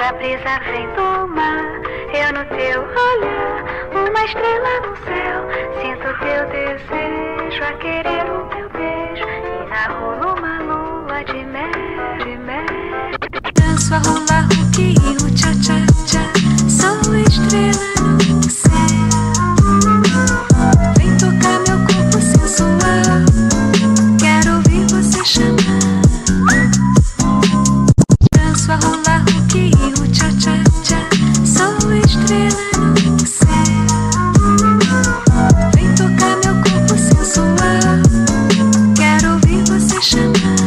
a brisa vem do mar. Eu no teu olhar, uma estrela no céu. Sinto teu desejo a querer o meu beijo. E na rua uma lua de mel, de mel. Danço a rolar roquinho, tcha tcha tcha. Sou estrela no céu. Vem tocar meu corpo sensual. Quero ouvir você chamar. Danço a rolar roquinho, tcha tcha tcha. Sou estrela no céu. Vem tocar meu corpo sensual. Quero ouvir você chamar.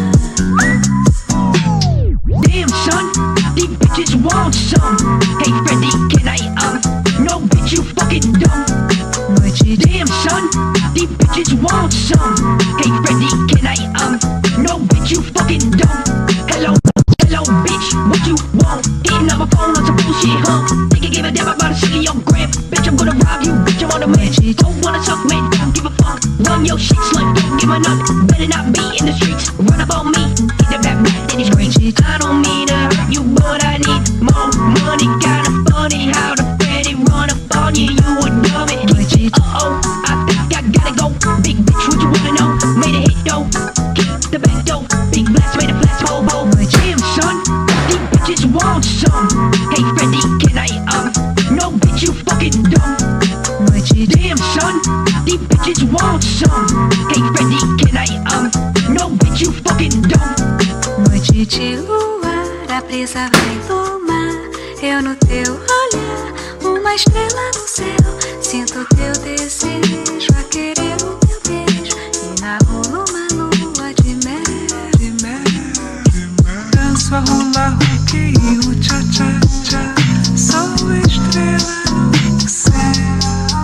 Damn son, these bitches want some. Hey Freddie, can I no bitch you fucking dumb. Damn son, these bitches want some. Hey Freddie, can I no bitch you fucking dumb. Hello, hello bitch, what you want? Hitting up my phone on some bullshit, huh? Think I give a damn about a silly on gram. Bitch, I'm gonna rob you, bitch, I'm on the man. Don't wanna suck, man, don't give a fuck. Run your shit, slut, don't give a nut. Better not be in the streets, run up on me. Hit the back, then he screams. I don't mean to hurt you, but I need more money. Kinda funny how the Freddie run up on you, you a dummy. Uh-oh, I think I gotta go. Big bitch, what you wanna know? Made a hit though, keep the back door. Big blast, made a blast, ho-ho. Damn son, these bitches want some. Hey Freddie, can I no bitch you fucking dumb. Damn son, these bitches want some. Hey Freddie, can I no bitch you fucking dumb. Noite de luar, a brisa vem do mar. Eu no teu olhar, uma estrela no céu. Sinto teu desejo a querer o meu beijo. E na rua uma lua de mel, de mel, de mel. Danço a rolar roquinho, tcha tcha tcha. Sou estrela no céu.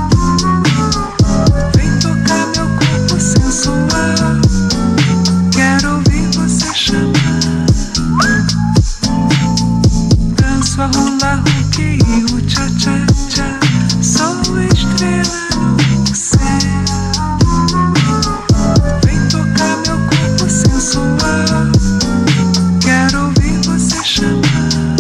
Vem tocar meu corpo sensual. Quero ouvir você chamar. Danço a rolar roquinho, tcha tcha tcha. Sou estrela no céu. Vem tocar meu corpo sensual. Quero ouvir você chamar.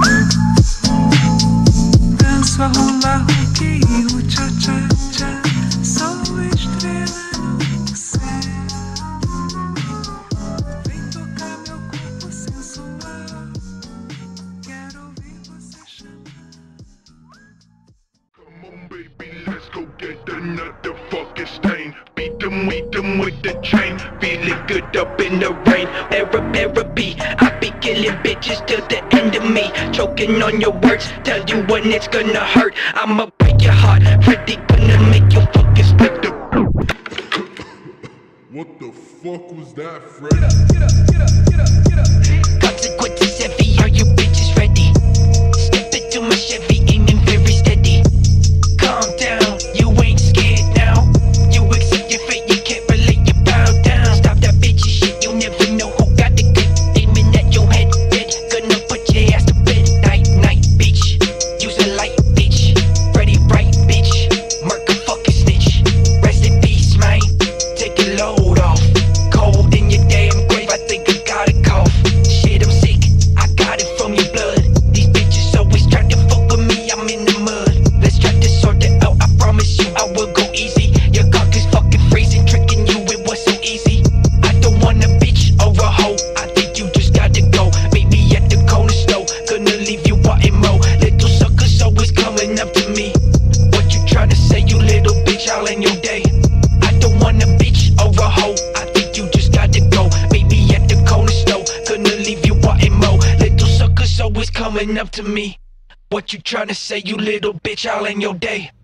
Danço a rolar roquinho, tcha tcha tcha. Sou estrela no céu. Vem tocar meu corpo sensual. Quero ouvir você chamar. Come on, baby, let's go get another fucking stain. Beat them with the chain. Feeling good up in the rain. Therapy, I be killing bitches till the end of me. Choking on your words, tell you when it's gonna hurt. I'ma break your heart, Freddie gonna make you fucking split the. What the fuck was that, Freddie? Consequences heavy, are you bitches ready? Step into my Chevy, aiming very steady. Calm down, you ain't scared now. You accept your fate, you can't relate, you bow down. Stop that bitchy shit, you never know who got the good. Aiming at your head, dead, gonna put your ass to bed. Night, night, bitch, use a light, bitch. Freddie right, bitch, murk a fucking snitch. Rest in peace, man, take a load off. Cold in your damn grave, I think I got a cough. Shit, I'm sick, I got it from your blood. These bitches always try to fuck with me, I'm in the mud. Let's try to sort it out, I promise you I will go easy. Your cock is fucking freezing, tricking you, it was so easy. I don't want a bitch or a hoe, I think you just gotta go. Baby at the corner store, gonna leave you wanting more. Little suckers always coming up to me. What you tryna say, you little bitch, all in your day? I don't want a bitch or a hoe, I think you just gotta go. Baby at the corner store, gonna leave you wanting more. Little suckers always coming up to me. What you tryna say, you little bitch, all in your day?